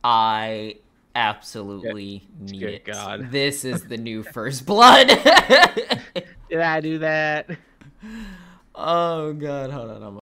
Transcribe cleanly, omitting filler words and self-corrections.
I absolutely need Good it. God. This is the new First Blood. Did I do that? Oh God, hold on.